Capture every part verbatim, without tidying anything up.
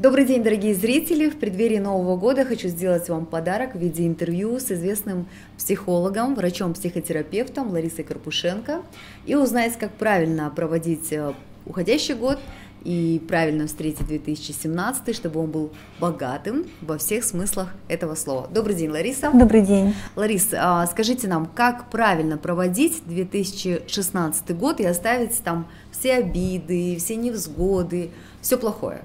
Добрый день, дорогие зрители! В преддверии Нового года хочу сделать вам подарок в виде интервью с известным психологом, врачом-психотерапевтом Ларисой Карпушенко и узнать, как правильно проводить уходящий год и правильно встретить две тысячи семнадцатый, чтобы он был богатым во всех смыслах этого слова. Добрый день, Лариса. Добрый день. Ларис, скажите нам, как правильно проводить две тысячи шестнадцатый год и оставить там все обиды, все невзгоды, все плохое?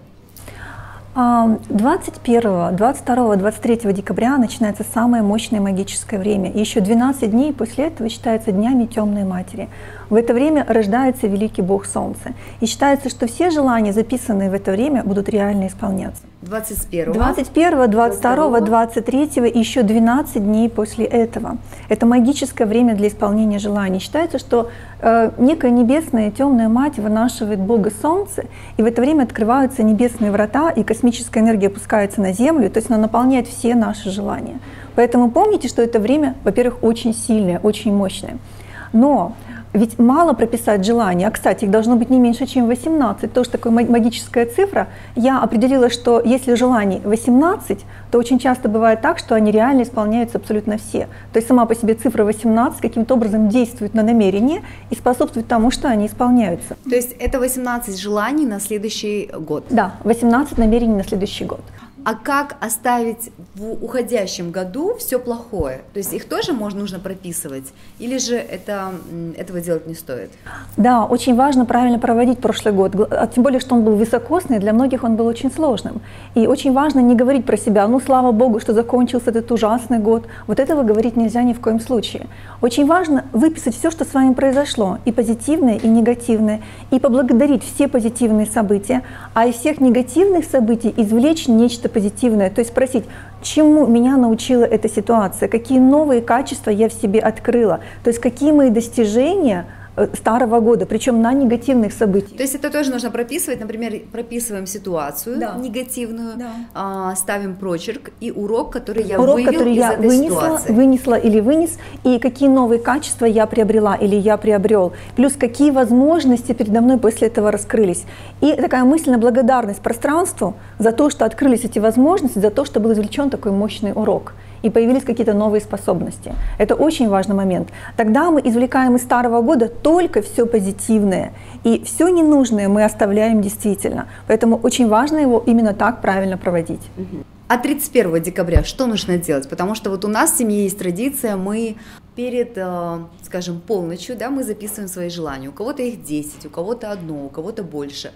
двадцать первого, двадцать второго, двадцать третьего декабря начинается самое мощное магическое время. И еще двенадцать дней после этого считается днями Темной Матери. В это время рождается великий Бог Солнца. И считается, что все желания, записанные в это время, будут реально исполняться. двадцать первого, двадцать первого, двадцать второго, двадцать третьего и еще двенадцать дней после этого. Это магическое время для исполнения желаний. Считается, что э, некая небесная темная мать вынашивает Бога Солнца, и в это время открываются небесные врата, и космическая энергия опускается на Землю, то есть она наполняет все наши желания. Поэтому помните, что это время, во-первых, очень сильное, очень мощное. Но ведь мало прописать желания, а, кстати, их должно быть не меньше, чем восемнадцать, тоже такая магическая цифра. Я определила, что если желаний восемнадцать, то очень часто бывает так, что они реально исполняются абсолютно все. То есть сама по себе цифра восемнадцать каким-то образом действует на намерение и способствует тому, что они исполняются. То есть это восемнадцать желаний на следующий год? Да, восемнадцать намерений на следующий год. А как оставить в уходящем году все плохое? То есть их тоже можно, нужно прописывать? Или же это, этого делать не стоит? Да, очень важно правильно проводить прошлый год. Тем более, что он был високосный, для многих он был очень сложным. И очень важно не говорить про себя, ну, слава Богу, что закончился этот ужасный год. Вот этого говорить нельзя ни в коем случае. Очень важно выписать все, что с вами произошло, и позитивное, и негативное, и поблагодарить все позитивные события, а из всех негативных событий извлечь нечто позитивное, то есть спросить, чему меня научила эта ситуация, какие новые качества я в себе открыла, то есть какие мои достижения старого года, причем на негативных событиях. То есть это тоже нужно прописывать, например, прописываем ситуацию, да, негативную, да, а, ставим прочерк и урок, который я урок, вывел который из я этой вынесла, ситуации. вынесла или вынес, и какие новые качества я приобрела или я приобрел, плюс какие возможности передо мной после этого раскрылись. И такая мысленная благодарность пространству за то, что открылись эти возможности, за то, что был извлечен такой мощный урок. И появились какие-то новые способности. Это очень важный момент. Тогда мы извлекаем из старого года только все позитивное, и все ненужное мы оставляем действительно. Поэтому очень важно его именно так правильно проводить. А тридцать первого декабря что нужно делать? Потому что вот у нас в семье есть традиция, мы перед, скажем, полночью, да, мы записываем свои желания. У кого-то их десять, у кого-то одно, у кого-то больше.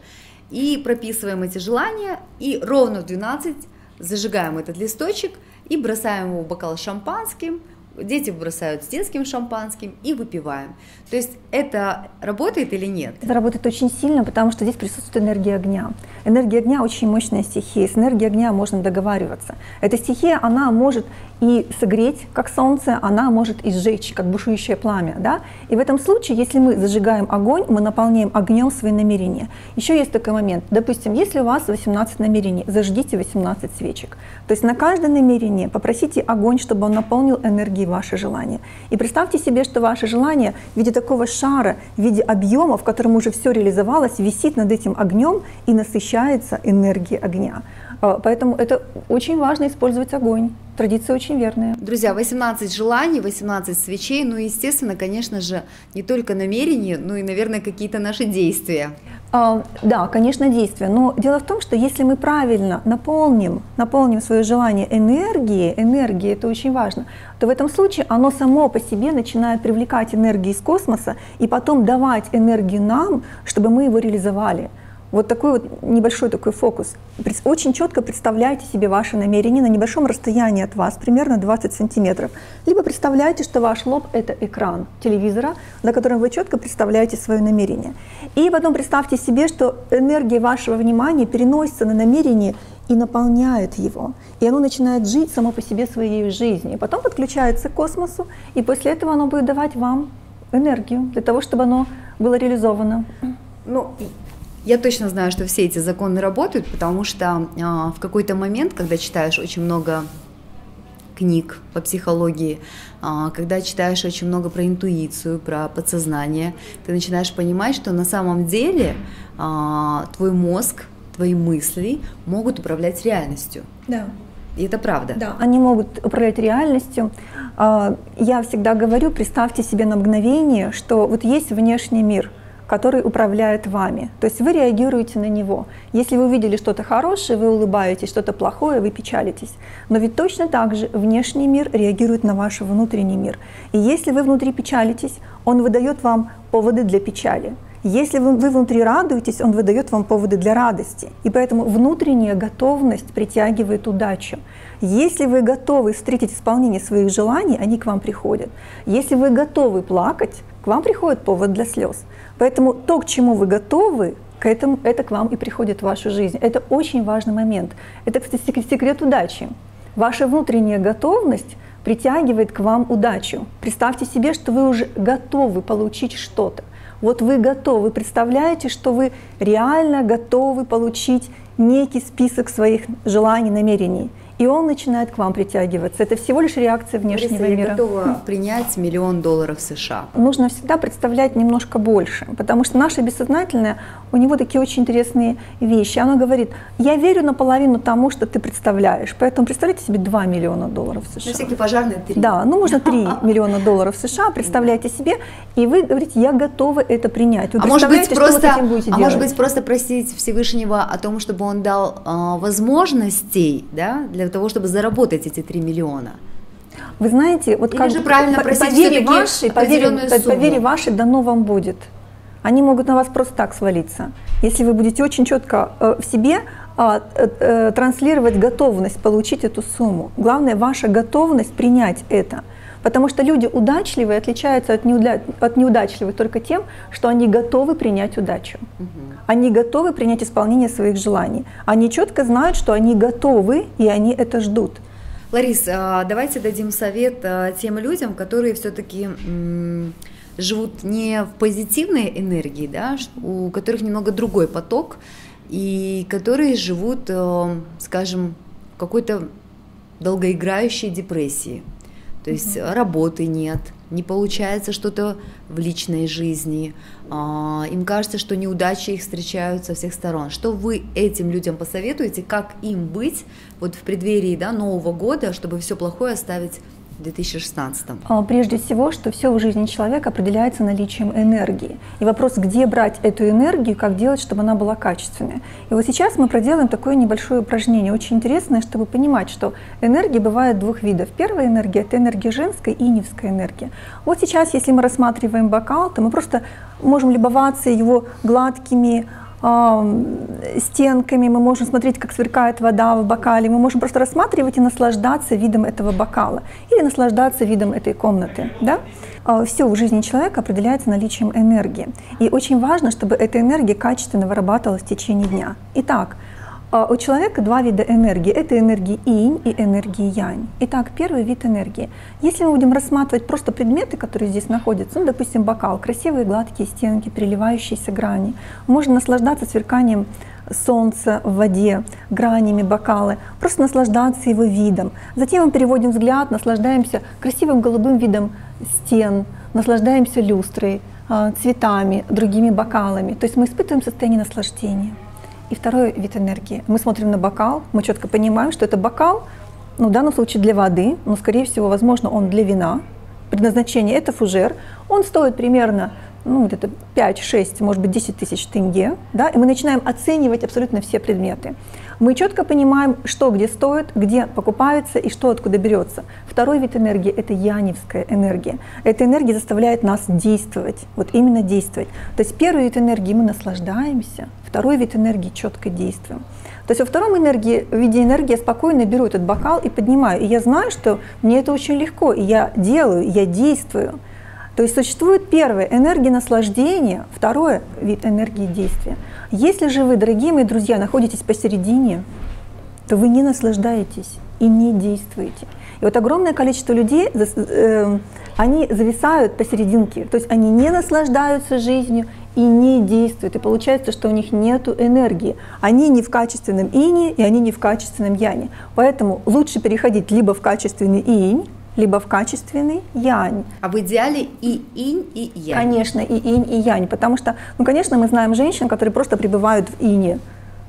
И прописываем эти желания, и ровно в двенадцать зажигаем этот листочек и бросаем его в бокал с шампанским, дети бросают с детским шампанским и выпиваем. То есть это работает или нет? Это работает очень сильно, потому что здесь присутствует энергия огня. Энергия огня очень мощная стихия, с энергией огня можно договариваться. Эта стихия, она может и согреть, как солнце, она может и сжечь, как бушующее пламя. Да? И в этом случае, если мы зажигаем огонь, мы наполняем огнем свои намерения. Еще есть такой момент. Допустим, если у вас восемнадцать намерений, зажгите восемнадцать свечек. То есть на каждое намерение попросите огонь, чтобы он наполнил энергией ваши желания. И представьте себе, что ваше желание в виде такого шара, в виде объема, в котором уже все реализовалось, висит над этим огнем и насыщается энергией огня. Поэтому это очень важно использовать огонь. Традиция очень верная. Друзья, восемнадцать желаний, восемнадцать свечей, ну и, естественно, конечно же, не только намерения, но и, наверное, какие-то наши действия. А, да, конечно, действия. Но дело в том, что если мы правильно наполним, наполним свое желание энергией, энергией, это очень важно, то в этом случае оно само по себе начинает привлекать энергию из космоса и потом давать энергию нам, чтобы мы его реализовали. Вот такой вот небольшой такой фокус. Очень четко представляйте себе ваши намерения на небольшом расстоянии от вас, примерно двадцать сантиметров. Либо представляйте, что ваш лоб – это экран телевизора, на котором вы четко представляете свое намерение. И потом представьте себе, что энергия вашего внимания переносится на намерение и наполняет его. И оно начинает жить само по себе своей жизнью. И потом подключается к космосу, и после этого оно будет давать вам энергию для того, чтобы оно было реализовано. Ну, я точно знаю, что все эти законы работают, потому что э, в какой-то момент, когда читаешь очень много книг по психологии, э, когда читаешь очень много про интуицию, про подсознание, ты начинаешь понимать, что на самом деле э, твой мозг твои мысли могут управлять реальностью. Да. И это правда. Да, они могут управлять реальностью. Я всегда говорю, представьте себе на мгновение, что вот есть внешний мир, который управляет вами. То есть вы реагируете на него. Если вы увидели что-то хорошее, вы улыбаетесь, что-то плохое, вы печалитесь. Но ведь точно так же внешний мир реагирует на ваш внутренний мир. И если вы внутри печалитесь, он выдает вам поводы для печали. Если вы, вы внутри радуетесь, он выдает вам поводы для радости. И поэтому внутренняя готовность притягивает удачу. Если вы готовы встретить исполнение своих желаний, они к вам приходят. Если вы готовы плакать, к вам приходит повод для слез. Поэтому то, к чему вы готовы, к этому, это к вам и приходит в вашу жизнь. Это очень важный момент. Это, кстати, секрет удачи. Ваша внутренняя готовность притягивает к вам удачу. Представьте себе, что вы уже готовы получить что-то. Вот вы готовы, представляете, что вы реально готовы получить некий список своих желаний, намерений. И он начинает к вам притягиваться. Это всего лишь реакция внешнего Лариса, мира. я готова принять миллион долларов США. Нужно всегда представлять немножко больше, потому что наше бессознательное, у него такие очень интересные вещи. Оно говорит, я верю наполовину тому, что ты представляешь, поэтому представляйте себе два миллиона долларов США. На всякие пожарные три. Да, ну можно три миллиона долларов США, представляйте себе, и вы говорите, я готова это принять. Вы а может быть просто, что вы с этим будете а делать? может быть просто просить Всевышнего о том, чтобы он дал э, возможностей, да, для того, чтобы заработать эти три миллиона. Вы знаете, вот Или как же правильно по, просить по вере вашей, по вере, по вере вашей дано вам будет. Они могут на вас просто так свалиться. Если вы будете очень четко э, в себе э, э, транслировать готовность получить эту сумму. Главное, ваша готовность принять это. Потому что люди удачливые отличаются от, неуда... от неудачливых только тем, что они готовы принять удачу. Угу. Они готовы принять исполнение своих желаний. Они четко знают, что они готовы, и они это ждут. Ларис, давайте дадим совет тем людям, которые все-таки живут не в позитивной энергии, да, у которых немного другой поток, и которые живут, скажем, в какой-то долгоиграющей депрессии. То есть mm-hmm. работы нет, не получается что-то в личной жизни, им кажется, что неудачи их встречают со всех сторон. Что вы этим людям посоветуете, как им быть вот в преддверии, да, Нового года, чтобы все плохое оставить в две тысячи шестнадцатом? Прежде всего, что все в жизни человека определяется наличием энергии. И вопрос, где брать эту энергию, как делать, чтобы она была качественной. И вот сейчас мы проделаем такое небольшое упражнение, очень интересное, чтобы понимать, что энергия бывает двух видов. Первая энергия – это энергия женская и иневская энергия. Вот сейчас, если мы рассматриваем бокал, то мы просто можем любоваться его гладкими стенками, мы можем смотреть, как сверкает вода в бокале, мы можем просто рассматривать и наслаждаться видом этого бокала или наслаждаться видом этой комнаты. Да? Все в жизни человека определяется наличием энергии. И очень важно, чтобы эта энергия качественно вырабатывалась в течение дня. Итак, у человека два вида энергии. Это энергия инь и энергия янь. Итак, первый вид энергии. Если мы будем рассматривать просто предметы, которые здесь находятся, ну, допустим, бокал, красивые гладкие стенки, переливающиеся грани, можно наслаждаться сверканием солнца в воде, гранями бокала, просто наслаждаться его видом. Затем мы переводим взгляд, наслаждаемся красивым голубым видом стен, наслаждаемся люстрой, цветами, другими бокалами. То есть мы испытываем состояние наслаждения. И второй вид энергии. Мы смотрим на бокал, мы четко понимаем, что это бокал, ну, в данном случае для воды, но, скорее всего, возможно, он для вина. Предназначение – это фужер. Он стоит примерно ну, где-то пять-шесть, может быть, десять тысяч тенге. Да? И мы начинаем оценивать абсолютно все предметы. Мы четко понимаем, что где стоит, где покупается и что откуда берется. Второй вид энергии – это яневская энергия. Эта энергия заставляет нас действовать, вот именно действовать. То есть первый вид энергии мы наслаждаемся, второй вид энергии четко действуем. То есть во втором энергии, в виде энергии я спокойно беру этот бокал и поднимаю. И я знаю, что мне это очень легко, и я делаю, я действую. То есть существует первая энергия наслаждения, второй вид энергии действия. Если же вы, дорогие мои друзья, находитесь посередине, то вы не наслаждаетесь и не действуете. И вот огромное количество людей, э, они зависают посерединке, то есть они не наслаждаются жизнью и не действуют. И получается, что у них нет энергии. Они не в качественном ине, и они не в качественном яне. Поэтому лучше переходить либо в качественный инь, либо в качественный янь. А в идеале и инь, и янь. Конечно, и инь, и янь. Потому что, ну, конечно, мы знаем женщин, которые просто пребывают в ине.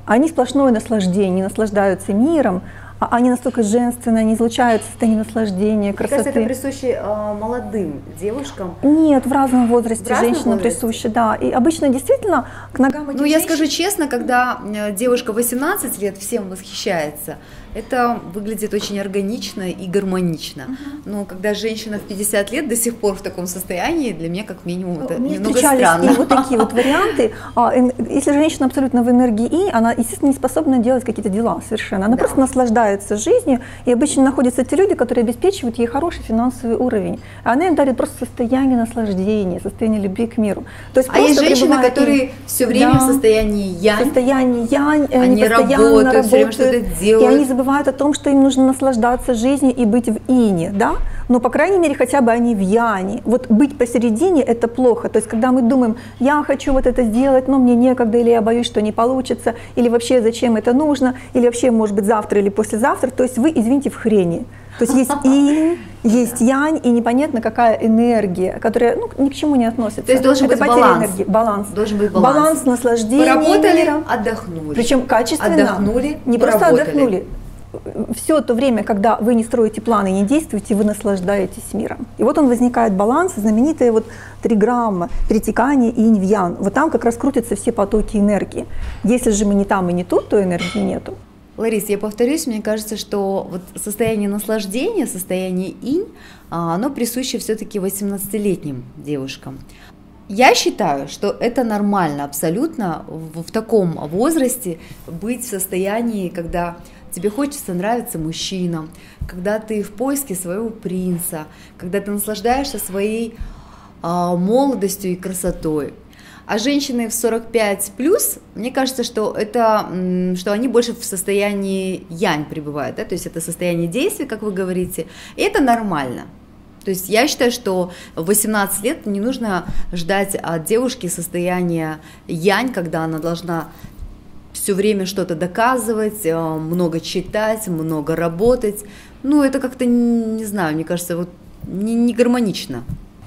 Они сплошное наслаждение, наслаждаются миром, а они настолько женственные, они излучают состояние наслаждения, красоты. Мне кажется, это присуще э, молодым девушкам? Нет, в разном возрасте в разном женщинам возрасте? присуще, да. И обычно действительно к ногам этих Ну, я женщин... скажу честно, когда девушка восемнадцать лет всем восхищается, это выглядит очень органично и гармонично. Uh-huh. Но когда женщина в пятьдесят лет до сих пор в таком состоянии, для меня как минимум это Мне немного встречались странно. И вот такие вот варианты. Если женщина абсолютно в энергии инь, она, естественно, не способна делать какие-то дела совершенно. Она да. просто наслаждается жизнью, и обычно находятся те люди, которые обеспечивают ей хороший финансовый уровень. А она им дарит просто состояние наслаждения, состояние любви к миру. То есть а есть женщины, которые и... все время да, в состоянии янь. В состоянии янь, они, они работают, работают, все время что-то делают. И они забывают о том, что им нужно наслаждаться жизнью и быть в ине, да? Но, по крайней мере, хотя бы они в яне. Вот быть посередине – это плохо. То есть, когда мы думаем, я хочу вот это сделать, но мне некогда, или я боюсь, что не получится, или вообще зачем это нужно, или вообще, может быть, завтра или послезавтра, то есть вы, извините, в хрени. То есть есть инь, есть янь, и непонятно какая энергия, которая ну, ни к чему не относится. То есть должен это быть баланс. Энергии. баланс. Должен быть баланс. Баланс, наслаждения. Поработали, мира. отдохнули. Причем качественно. Отдохнули, не просто поработали. отдохнули. Все то время, когда вы не строите планы и не действуете, вы наслаждаетесь миром. И вот он возникает баланс, знаменитые вот три грамма, перетекание инь в ян. Вот там как раз крутятся все потоки энергии. Если же мы не там и не тут, то энергии нету. Ларис, я повторюсь, мне кажется, что вот состояние наслаждения, состояние инь, оно присуще все-таки восемнадцатилетним девушкам. Я считаю, что это нормально абсолютно в, в таком возрасте быть в состоянии, когда тебе хочется нравиться мужчинам, когда ты в поиске своего принца, когда ты наслаждаешься своей а, молодостью и красотой. А женщины в сорок пять плюс, мне кажется, что это, что они больше в состоянии янь пребывают, да? То есть это состояние действия, как вы говорите, и это нормально. То есть я считаю, что в восемнадцать лет не нужно ждать от девушки состояния янь, когда она должна все время что-то доказывать, много читать, много работать. Ну, это как-то, не знаю, мне кажется, вот не, не гармонично.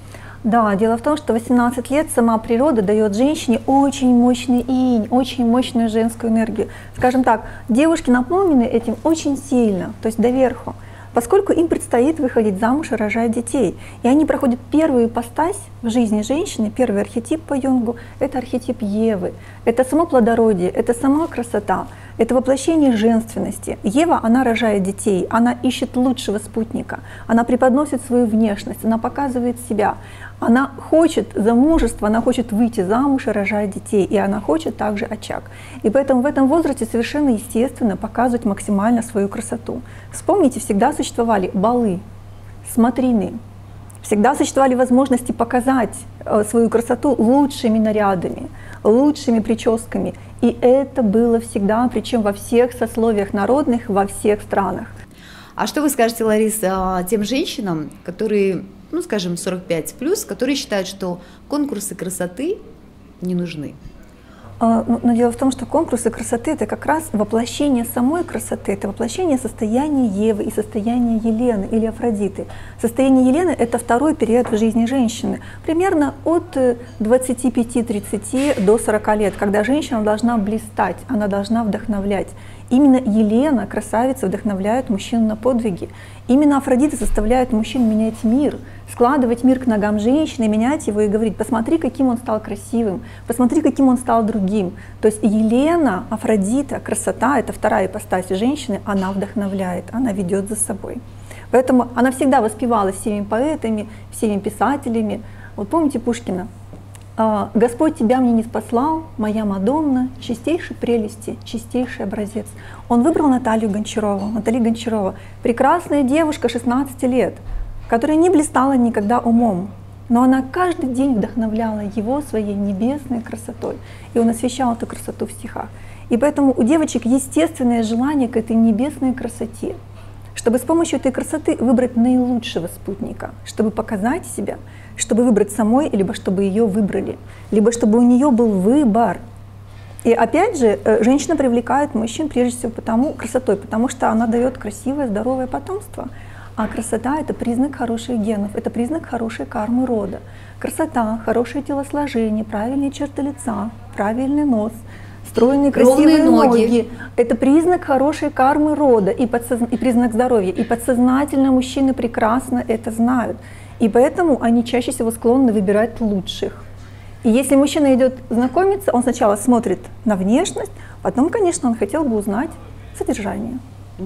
Да, дело в том, что восемнадцать лет сама природа дает женщине очень мощный инь, очень мощную женскую энергию. Скажем так, девушки наполнены этим очень сильно, то есть доверху, поскольку им предстоит выходить замуж и рожать детей. И они проходят первую ипостась в жизни женщины, первый архетип по Юнгу – это архетип Евы. Это само плодородие, это сама красота, это воплощение женственности. Ева, она рожает детей, она ищет лучшего спутника, она преподносит свою внешность, она показывает себя. Она хочет замужества, она хочет выйти замуж и рожать детей, и она хочет также очаг. И поэтому в этом возрасте совершенно естественно показывать максимально свою красоту. Вспомните, всегда существовали балы, смотрины, всегда существовали возможности показать свою красоту лучшими нарядами, лучшими прическами. И это было всегда, причем во всех сословиях народных, во всех странах. А что вы скажете, Лариса, тем женщинам, которые, ну скажем, сорок пять плюс, которые считают, что конкурсы красоты не нужны? Но дело в том, что конкурсы красоты – это как раз воплощение самой красоты, это воплощение состояния Евы и состояния Елены или Афродиты. Состояние Елены – это второй период в жизни женщины, примерно от двадцати пяти тридцати до сорока лет, когда женщина должна блистать, она должна вдохновлять. Именно Елена, красавица, вдохновляет мужчин на подвиги. Именно Афродита заставляет мужчин менять мир, складывать мир к ногам женщины, менять его и говорить: посмотри, каким он стал красивым, посмотри, каким он стал другим. То есть Елена, Афродита, красота – это вторая ипостась женщины, она вдохновляет, она ведет за собой. Поэтому она всегда воспевалась всеми поэтами, всеми писателями. Вот помните Пушкина? «Господь тебя мне не спаслал, моя Мадонна, чистейшей прелести, чистейший образец». Он выбрал Наталью Гончарову. Наталья Гончарова – прекрасная девушка шестнадцати лет, которая не блистала никогда умом, но она каждый день вдохновляла его своей небесной красотой, и он освещал эту красоту в стихах. И поэтому у девочек естественное желание к этой небесной красоте, чтобы с помощью этой красоты выбрать наилучшего спутника, чтобы показать себя, чтобы выбрать самой, либо чтобы ее выбрали, либо чтобы у нее был выбор. И опять же, женщина привлекает мужчин прежде всего потому, красотой, потому что она дает красивое, здоровое потомство. А красота – это признак хороших генов, это признак хорошей кармы рода. Красота, хорошее телосложение, правильные черты лица, правильный нос, стройные красивые ноги. ноги. Это признак хорошей кармы рода и, подсоз... и признак здоровья. И подсознательно мужчины прекрасно это знают. И поэтому они чаще всего склонны выбирать лучших. И если мужчина идет знакомиться, он сначала смотрит на внешность, потом, конечно, он хотел бы узнать содержание.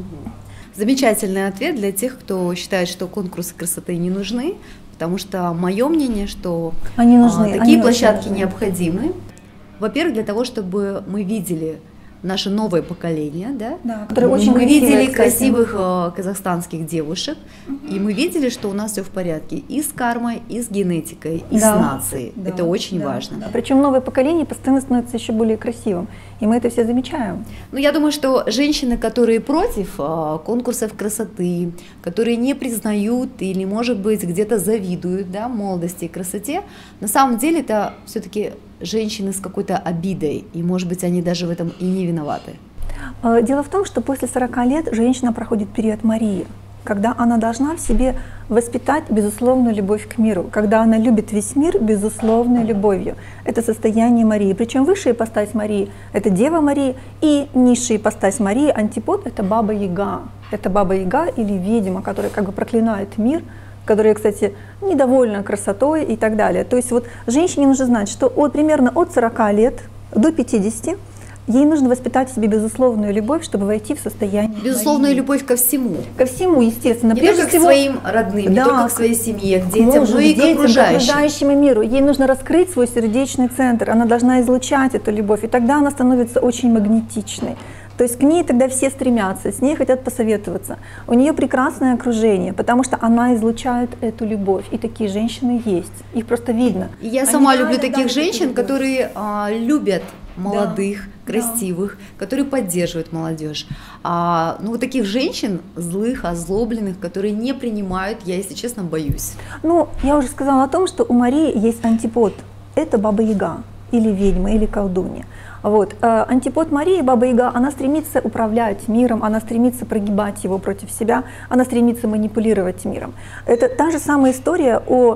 Замечательный ответ для тех, кто считает, что конкурсы красоты не нужны, потому что мое мнение, что они нужны, а, такие они площадки нужны. необходимы. Во-первых, для того, чтобы мы видели наше новое поколение, да? Да, которые очень мы красивые, видели кстати. красивых э, казахстанских девушек, угу. и мы видели, что у нас все в порядке и с кармой, и с генетикой, и да. с нацией. Да. Это очень да. важно. Да. Причем новое поколение постоянно становится еще более красивым, и мы это все замечаем. Ну, я думаю, что женщины, которые против э, конкурсов красоты, которые не признают или, может быть, где-то завидуют, да, молодости и красоте, на самом деле это все-таки женщины с какой-то обидой, и, может быть, они даже в этом и не виноваты. Дело в том, что после сорока лет женщина проходит период Марии, когда она должна в себе воспитать безусловную любовь к миру, когда она любит весь мир безусловной любовью. Это состояние Марии. Причем высшая ипостась Марии – это Дева Мария, и низшая ипостась Марии, антипод – это Баба Яга. Это Баба Яга или ведьма, которая как бы проклинает мир, которая, кстати, недовольна красотой и так далее. То есть вот женщине нужно знать, что от, примерно от сорока лет до пятидесяти ей нужно воспитать в себе безусловную любовь, чтобы войти в состояние безусловную Марии. любовь ко всему. Ко всему, естественно. Не Прежде только всего, к своим родным, да, не только к своей семье, к детям, мужу, но и к детям, окружающим. к окружающему миру. Ей нужно раскрыть свой сердечный центр, она должна излучать эту любовь, и тогда она становится очень магнетичной. То есть к ней тогда все стремятся, с ней хотят посоветоваться. У нее прекрасное окружение, потому что она излучает эту любовь. И такие женщины есть, их просто видно. И я Они сама люблю таких дарят женщин, которые а, любят молодых, да, красивых, да. которые поддерживают молодежь. А, ну, вот таких женщин, злых, озлобленных, которые не принимают, я, если честно, боюсь. Ну, я уже сказала о том, что у Марии есть антипод. Это Баба Яга, или ведьма, или колдунья. Вот. Антипод Марии, Баба Яга, она стремится управлять миром, она стремится прогибать его против себя, она стремится манипулировать миром. Это та же самая история о,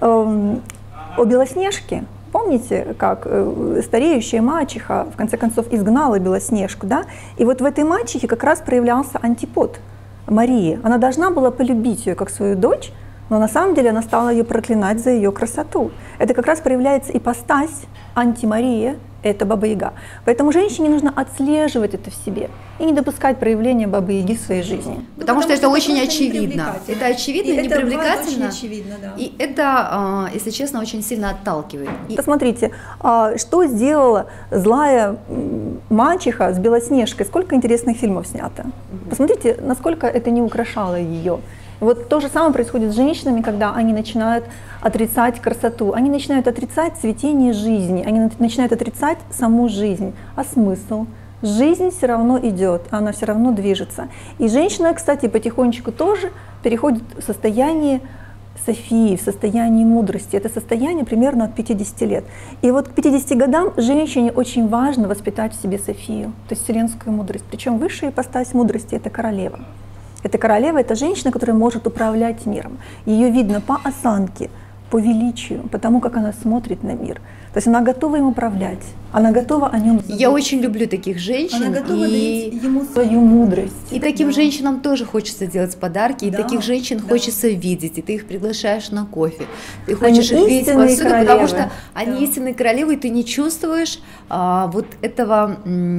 э, о Белоснежке. Помните, как стареющая мачеха в конце концов изгнала Белоснежку, да? И вот в этой мачехе как раз проявлялся антипод Марии. Она должна была полюбить ее как свою дочь, но на самом деле она стала ее проклинать за ее красоту. Это как раз проявляется ипостась антимария, это Баба Яга. Поэтому женщине нужно отслеживать это в себе и не допускать проявления Бабы Яги в своей жизни. Потому, Потому что, что это очень очевидно. Это очевидно, и непривлекательно. Да. И это, если честно, очень сильно отталкивает. И... Посмотрите, что сделала злая мачеха с Белоснежкой. Сколько интересных фильмов снято. Угу. Посмотрите, насколько это не украшало ее. Вот то же самое происходит с женщинами, когда они начинают отрицать красоту, они начинают отрицать цветение жизни, они начинают отрицать саму жизнь. А смысл? Жизнь все равно идет, она все равно движется. И женщина, кстати, потихонечку тоже переходит в состояние Софии, в состоянии мудрости. Это состояние примерно от пятидесяти лет. И вот к пятидесяти годам женщине очень важно воспитать в себе Софию, то есть вселенскую мудрость. Причем высшая ипостась мудрости – это королева. Эта королева – это женщина, которая может управлять миром. Ее видно по осанке, по величию, по тому, как она смотрит на мир. То есть она готова им управлять, она готова о нем заботиться. Я очень люблю таких женщин. Она готова и... дарить ему свою мудрость. И таким да. женщинам тоже хочется делать подарки, да. и таких женщин да. хочется видеть, и ты их приглашаешь на кофе. Ты хочешь они их видеть повсюду, королевы. потому что да. они истинные королевы, и ты не чувствуешь а, вот этого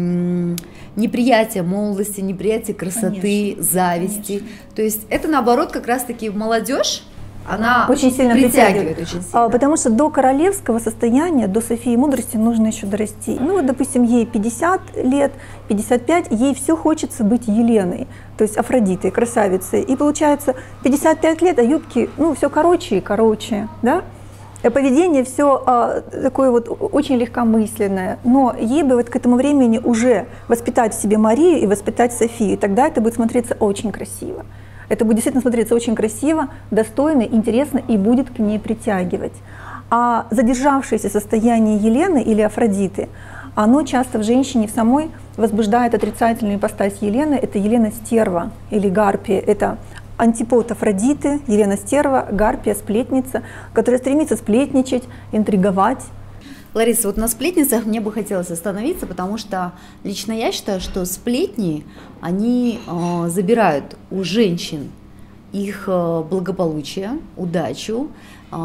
м- неприятия молодости, неприятия красоты, конечно, зависти. Конечно. То есть это наоборот как раз-таки молодежь, она очень сильно притягивает, притягивает. Очень сильно. Потому что до королевского состояния, до Софии мудрости нужно еще дорасти. Ну вот, допустим, ей пятьдесят лет, пятьдесят пять, ей все хочется быть Еленой, то есть Афродитой, красавицей. И получается пятьдесят пять лет, а юбки, ну, все короче и короче, да? Поведение все а, такое вот очень легкомысленное, но ей бы вот к этому времени уже воспитать в себе Марию и воспитать Софию, и тогда это будет смотреться очень красиво. Это будет действительно смотреться очень красиво, достойно, интересно и будет к ней притягивать. А задержавшееся состояние Елены или Афродиты, оно часто в женщине в самой возбуждает отрицательную ипостась Елены. Это Елена Стерва или Гарпия. Это антипод Афродиты, Елена Стерва, Гарпия, сплетница, которая стремится сплетничать, интриговать. Лариса, вот на сплетницах мне бы хотелось остановиться, потому что лично я считаю, что сплетни, они э, забирают у женщин их э, благополучие, удачу. Э,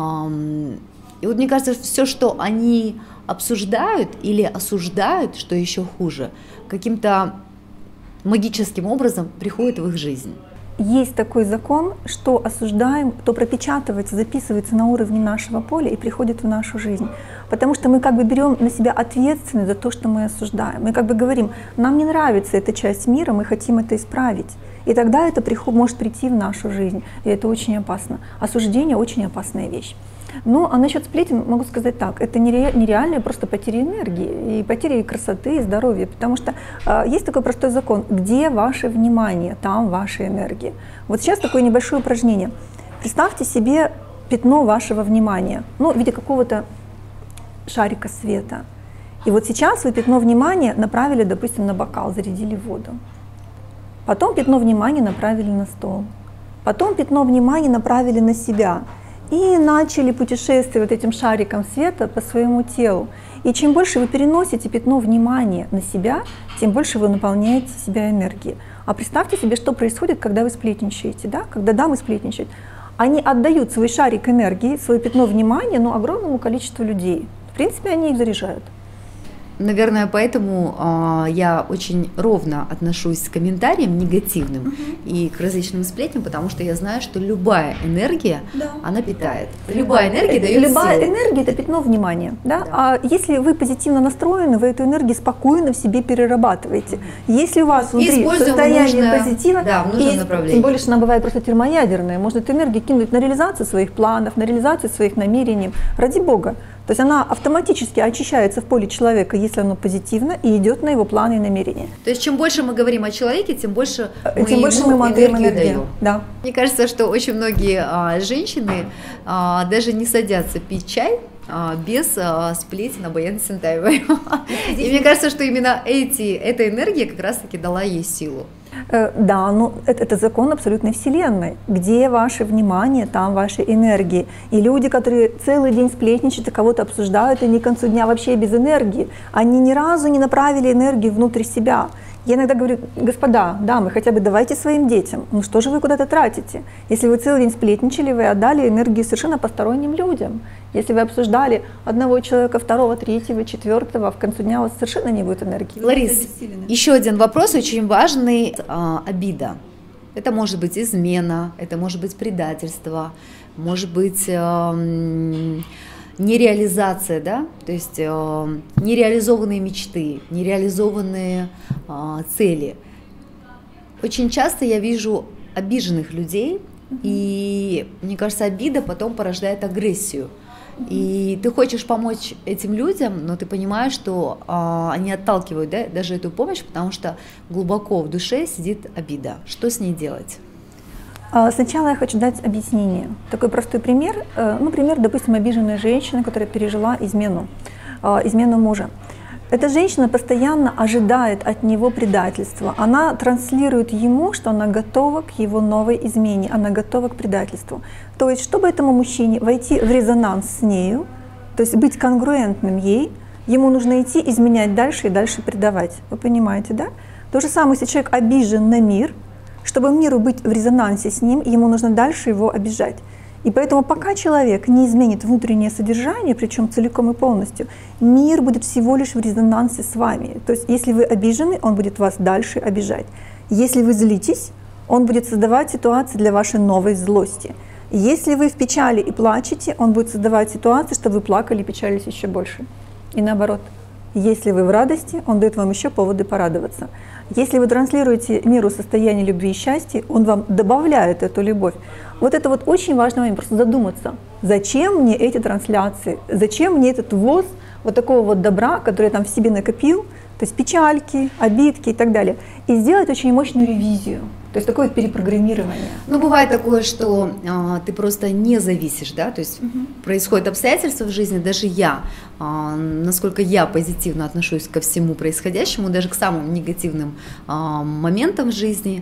и вот мне кажется, все, что они обсуждают или осуждают, что еще хуже, каким-то магическим образом приходит в их жизнь. Есть такой закон, что осуждаем, то пропечатывается, записывается на уровне нашего поля и приходит в нашу жизнь. Потому что мы как бы берем на себя ответственность за то, что мы осуждаем. Мы как бы говорим, нам не нравится эта часть мира, мы хотим это исправить. И тогда это приход, может прийти в нашу жизнь. И это очень опасно. Осуждение очень опасная вещь. Ну, а насчет сплетен могу сказать так, это нере, нереальная просто потеря энергии, и потеря красоты, и здоровья, потому что э, есть такой простой закон, где ваше внимание, там ваша энергия. Вот сейчас такое небольшое упражнение. Представьте себе пятно вашего внимания, ну, в виде какого-то шарика света. И вот сейчас вы пятно внимания направили, допустим, на бокал, зарядили воду. Потом пятно внимания направили на стол. Потом пятно внимания направили на себя. И начали путешествовать этим шариком света по своему телу. И чем больше вы переносите пятно внимания на себя, тем больше вы наполняете себя энергией. А представьте себе, что происходит, когда вы сплетничаете, да? Когда дамы сплетничают. Они отдают свой шарик энергии, свое пятно внимания, ну, огромному количеству людей. В принципе, они их заряжают. Наверное, поэтому э, я очень ровно отношусь к комментариям негативным uh-huh. и к различным сплетням, потому что я знаю, что любая энергия, да. она питает. Любая энергия дает Любая силу. энергия – это пятно внимания. Да? Да. А если вы позитивно настроены, вы эту энергию спокойно в себе перерабатываете. uh-huh. Если у вас внутри состояние нужное, позитива, да, в нужном направлении. Тем более, что она бывает просто термоядерная, можно эту энергию кинуть на реализацию своих планов, на реализацию своих намерений. Ради Бога. То есть она автоматически очищается в поле человека, если оно позитивно, и идет на его планы и намерения. То есть чем больше мы говорим о человеке, тем больше мы тем больше ему мы энергию энергию даем. Да. Мне кажется, что очень многие а, женщины а, даже не садятся пить чай а, без а, сплетен об Баяне Сентаевой. И мне кажется, что именно эти, эта энергия как раз-таки дала ей силу. Да, но это, это закон абсолютной вселенной. Где ваше внимание, там ваши энергии. И люди, которые целый день сплетничают и кого-то обсуждают, они к концу дня вообще без энергии. Они ни разу не направили энергию внутрь себя. Я иногда говорю, господа, дамы, хотя бы давайте своим детям. Ну что же вы куда-то тратите? Если вы целый день сплетничали, вы отдали энергию совершенно посторонним людям. Если вы обсуждали одного человека, второго, третьего, четвертого, в конце дня у вас совершенно не будет энергии. Ларис, еще один вопрос очень важный. А, обида. Это может быть измена, это может быть предательство, может быть э, нереализация, да? То есть э, нереализованные мечты, нереализованные э, цели. Очень часто я вижу обиженных людей, mm-hmm. и мне кажется, обида потом порождает агрессию. И ты хочешь помочь этим людям, но ты понимаешь, что а, они отталкивают, да, даже эту помощь, потому что глубоко в душе сидит обида. Что с ней делать? Сначала я хочу дать объяснение. Такой простой пример. Ну, пример, допустим, обиженная женщина, которая пережила измену, измену мужа. Эта женщина постоянно ожидает от него предательства. Она транслирует ему, что она готова к его новой измене, она готова к предательству. То есть, чтобы этому мужчине войти в резонанс с нею, то есть быть конгруентным ей, ему нужно идти изменять дальше и дальше предавать. Вы понимаете, да? То же самое, если человек обижен на мир, чтобы миру быть в резонансе с ним, ему нужно дальше его обижать. И поэтому пока человек не изменит внутреннее содержание, причем целиком и полностью, мир будет всего лишь в резонансе с вами. То есть если вы обижены, он будет вас дальше обижать. Если вы злитесь, он будет создавать ситуации для вашей новой злости. Если вы в печали и плачете, он будет создавать ситуации, чтобы вы плакали и печалились еще больше. И наоборот. Если вы в радости, он дает вам еще поводы порадоваться. Если вы транслируете миру состояние любви и счастья, он вам добавляет эту любовь. Вот это вот очень важный момент, просто задуматься, зачем мне эти трансляции, зачем мне этот ввоз вот такого вот добра, который я там в себе накопил, то есть печальки, обидки и так далее, и сделать очень мощную ревизию. То есть такое вот перепрограммирование. Ну, бывает такое, что а, ты просто не зависишь, да, то есть угу. происходят обстоятельства в жизни, даже я, а, насколько я позитивно отношусь ко всему происходящему, даже к самым негативным а, моментам в жизни,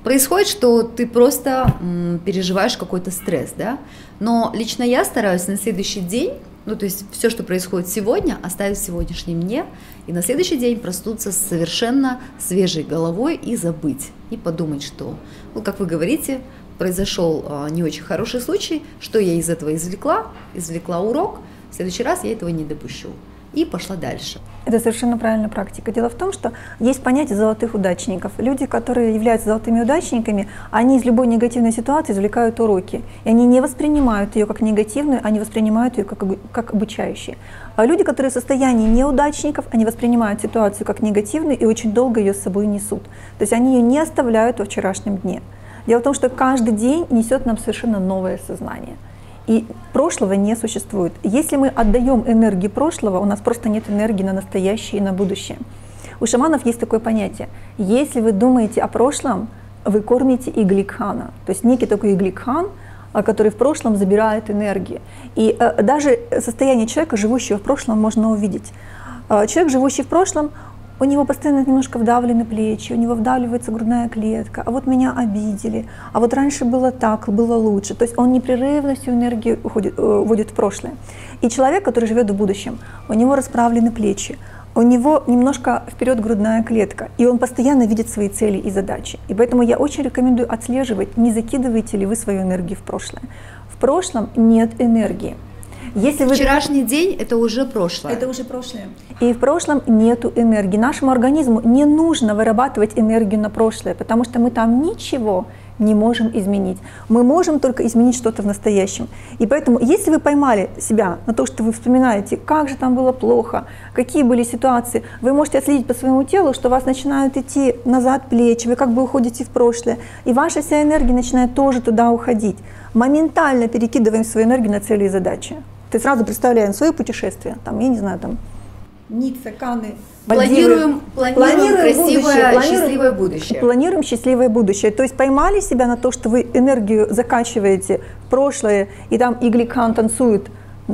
происходит, что ты просто м, переживаешь какой-то стресс, да, но лично я стараюсь на следующий день, ну, то есть все, что происходит сегодня, оставить в сегодняшнем дне, и на следующий день проснуться с совершенно свежей головой и забыть, и подумать, что, ну, как вы говорите, произошел а, не очень хороший случай, что я из этого извлекла, извлекла урок, в следующий раз я этого не допущу. И пошла дальше. Это совершенно правильная практика. Дело в том, что есть понятие золотых удачников. Люди, которые являются золотыми удачниками, они из любой негативной ситуации извлекают уроки. И они не воспринимают ее как негативную, они воспринимают ее как, как обучающие. А люди, которые в состоянии неудачников, они воспринимают ситуацию как негативную и очень долго ее с собой несут. То есть они ее не оставляют во вчерашнем дне. Дело в том, что каждый день несет нам совершенно новое сознание. И прошлого не существует. Если мы отдаем энергии прошлого, у нас просто нет энергии на настоящее и на будущее. У шаманов есть такое понятие. Если вы думаете о прошлом, вы кормите игликхана. То есть некий такой игликхан, который в прошлом забирает энергию. И даже состояние человека, живущего в прошлом, можно увидеть. Человек, живущий в прошлом, у него постоянно немножко вдавлены плечи, у него вдавливается грудная клетка, а вот меня обидели, а вот раньше было так, было лучше. То есть он непрерывно всю энергию уходит, уводит в прошлое. И человек, который живет в будущем, у него расправлены плечи, у него немножко вперед грудная клетка, и он постоянно видит свои цели и задачи. И поэтому я очень рекомендую отслеживать, не закидываете ли вы свою энергию в прошлое. В прошлом нет энергии. Если вы... Вчерашний день – это уже прошлое. Это уже прошлое. И в прошлом нету энергии. Нашему организму не нужно вырабатывать энергию на прошлое, потому что мы там ничего не можем изменить. Мы можем только изменить что-то в настоящем. И поэтому, если вы поймали себя на то, что вы вспоминаете, как же там было плохо, какие были ситуации, вы можете отследить по своему телу, что у вас начинают идти назад плечи, вы как бы уходите в прошлое, и ваша вся энергия начинает тоже туда уходить. Моментально перекидываем свою энергию на цели и задачи. То есть сразу представляем свое путешествие, там, я не знаю, там, Ницца, Канны, Планируем, планируем, планируем красивое, будущее, счастливое будущее. Планируем счастливое будущее. То есть поймали себя на то, что вы энергию закачиваете в прошлое, и там игликхан танцует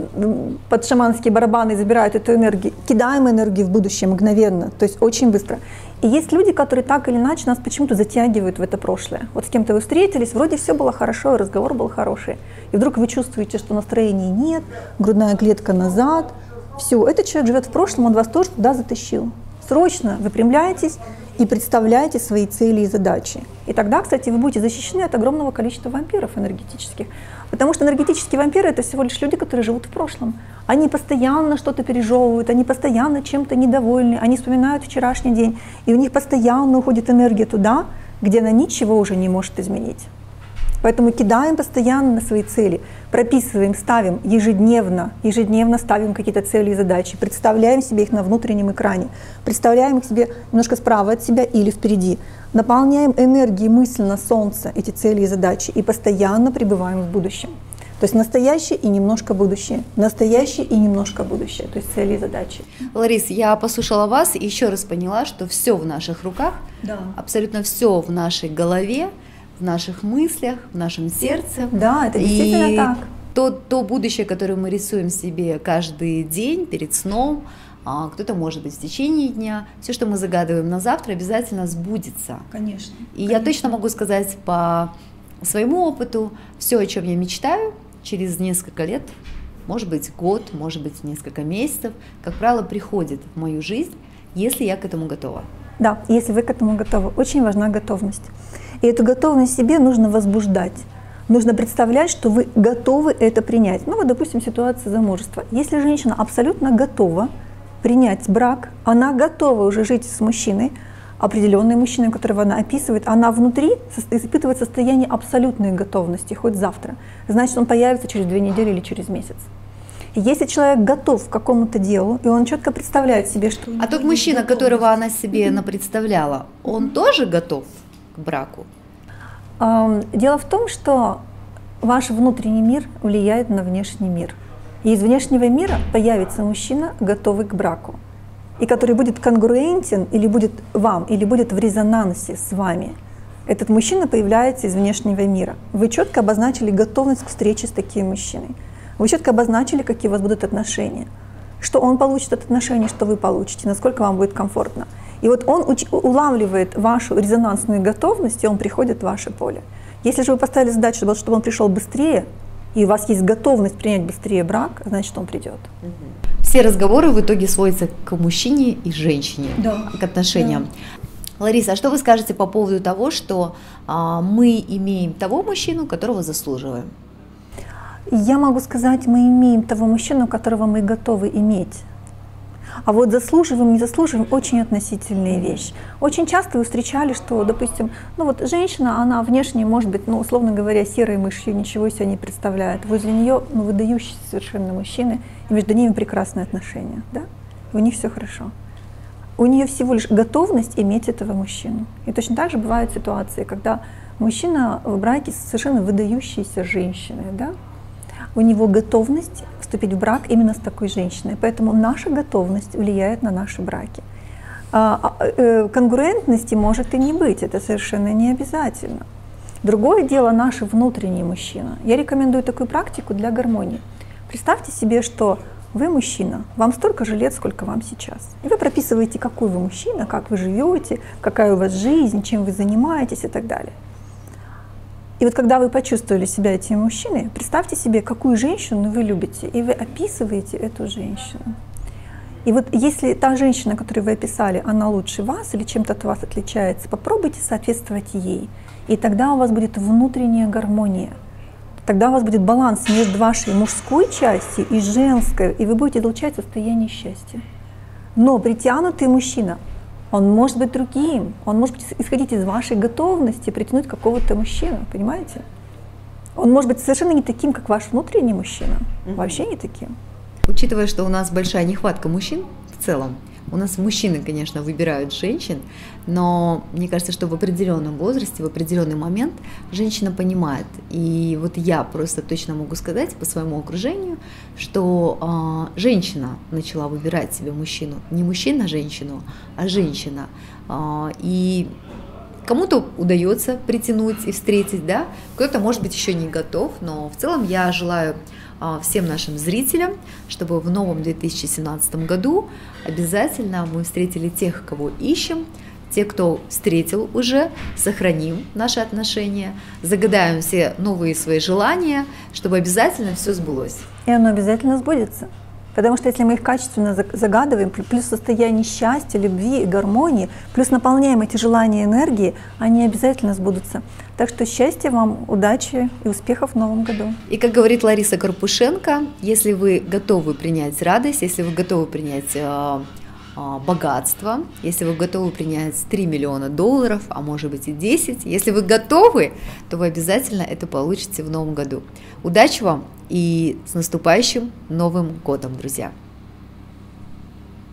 под шаманские барабаны, забирают эту энергию. Кидаем энергию в будущее мгновенно, то есть очень быстро. И есть люди, которые так или иначе нас почему-то затягивают в это прошлое. Вот с кем-то вы встретились, вроде все было хорошо, разговор был хороший. И вдруг вы чувствуете, что настроения нет, грудная клетка назад. Все, этот человек живет в прошлом, он вас тоже туда затащил. Срочно выпрямляйтесь и представляйте свои цели и задачи. И тогда, кстати, вы будете защищены от огромного количества вампиров энергетических. Потому что энергетические вампиры – это всего лишь люди, которые живут в прошлом. Они постоянно что-то пережевывают, они постоянно чем-то недовольны, они вспоминают вчерашний день, и у них постоянно уходит энергия туда, где она ничего уже не может изменить. Поэтому кидаем постоянно на свои цели, прописываем, ставим ежедневно, ежедневно ставим какие-то цели и задачи, представляем себе их на внутреннем экране, представляем их себе немножко справа от себя или впереди, наполняем энергией мысленно солнце эти цели и задачи и постоянно пребываем в будущем. То есть настоящее и немножко будущее, настоящее и немножко будущее, то есть цели и задачи. Ларис, я послушала вас и еще раз поняла, что все в наших руках, да. Абсолютно все в нашей голове, в наших мыслях, в нашем сердце. Да, это действительно и так. То, то будущее, которое мы рисуем себе каждый день перед сном, а кто-то, может быть, в течение дня, все, что мы загадываем на завтра, обязательно сбудется. Конечно. И конечно. я точно могу сказать по своему опыту, все, о чем я мечтаю, через несколько лет, может быть, год, может быть, несколько месяцев, как правило, приходит в мою жизнь, если я к этому готова. Да, если вы к этому готовы. Очень важна готовность. И эту готовность себе нужно возбуждать. Нужно представлять, что вы готовы это принять. Ну вот, допустим, ситуация замужества. Если женщина абсолютно готова принять брак, она готова уже жить с мужчиной, определенным мужчиной, которого она описывает, она внутри испытывает состояние абсолютной готовности, хоть завтра. Значит, он появится через две недели или через месяц. И если человек готов к какому-то делу, и он четко представляет себе, что... А тот мужчина, которого она себе напредставляла, он тоже готов к браку? Дело в том, что ваш внутренний мир влияет на внешний мир. И из внешнего мира появится мужчина, готовый к браку, и который будет конгруентен или будет вам, или будет в резонансе с вами. Этот мужчина появляется из внешнего мира. Вы четко обозначили готовность к встрече с таким мужчиной. Вы четко обозначили, какие у вас будут отношения, что он получит от отношений, что вы получите, насколько вам будет комфортно. И вот он уч- улавливает вашу резонансную готовность, и он приходит в ваше поле. Если же вы поставили задачу, чтобы он пришел быстрее, и у вас есть готовность принять быстрее брак, значит, он придет. Все разговоры в итоге сводятся к мужчине и женщине, да. к отношениям. Да. Лариса, а что вы скажете по поводу того, что а, мы имеем того мужчину, которого заслуживаем? Я могу сказать, мы имеем того мужчину, которого мы готовы иметь. А вот заслуживаем, не заслуживаем — очень относительная вещь. Очень часто вы встречали, что, допустим, ну вот женщина, она внешне может быть, ну, условно говоря, серой мышью, ничего себе не представляет. Возле нее, ну, выдающиеся совершенно мужчины, и между ними прекрасные отношения, да? И у них все хорошо. У нее всего лишь готовность иметь этого мужчину. И точно так же бывают ситуации, когда мужчина в браке с совершенно выдающейся женщиной, да? У него готовность вступить в брак именно с такой женщиной. Поэтому наша готовность влияет на наши браки. А, э, конгруентности может и не быть, это совершенно не обязательно. Другое дело — наш внутренний мужчина. Я рекомендую такую практику для гармонии. Представьте себе, что вы мужчина, вам столько же лет, сколько вам сейчас. И вы прописываете, какой вы мужчина, как вы живете, какая у вас жизнь, чем вы занимаетесь и так далее. И вот когда вы почувствовали себя этим мужчиной, представьте себе, какую женщину вы любите, и вы описываете эту женщину. И вот если та женщина, которую вы описали, она лучше вас или чем-то от вас отличается, попробуйте соответствовать ей. И тогда у вас будет внутренняя гармония. Тогда у вас будет баланс между вашей мужской частью и женской, и вы будете излучать состояние счастья. Но притянутый мужчина, он может быть другим, он может исходить из вашей готовности притянуть какого-то мужчину, понимаете? Он может быть совершенно не таким, как ваш внутренний мужчина, mm-hmm. вообще не таким. Учитывая, что у нас большая нехватка мужчин в целом, у нас мужчины, конечно, выбирают женщин, но мне кажется, что в определенном возрасте, в определенный момент женщина понимает. И вот я просто точно могу сказать по своему окружению, что э, женщина начала выбирать себе мужчину. Не мужчина женщину, а женщина. Э, и кому-то удается притянуть и встретить, да, кто-то, может быть, еще не готов, но в целом я желаю всем нашим зрителям, чтобы в новом две тысячи семнадцатом году обязательно мы встретили тех, кого ищем, те, кто встретил уже, сохраним наши отношения, загадаем все новые свои желания, чтобы обязательно все сбылось. И оно обязательно сбудется. Потому что если мы их качественно загадываем, плюс состояние счастья, любви и гармонии, плюс наполняем эти желания энергией, они обязательно сбудутся. Так что счастья вам, удачи и успехов в новом году. И как говорит Лариса Карпушенко, если вы готовы принять радость, если вы готовы принять э, э, богатство, если вы готовы принять три миллиона долларов, а может быть и десять, если вы готовы, то вы обязательно это получите в новом году. Удачи вам и с наступающим Новым годом, друзья!